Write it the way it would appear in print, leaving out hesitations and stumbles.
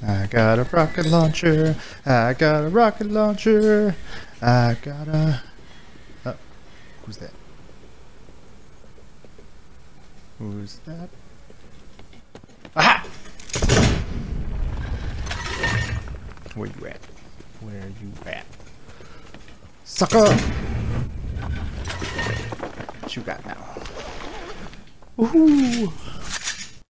I got a rocket launcher. I got a rocket launcher. I got a... Oh, who's that? Who's that? Aha! Where you at? Where you at? Sucker! What you got now? Woohoo!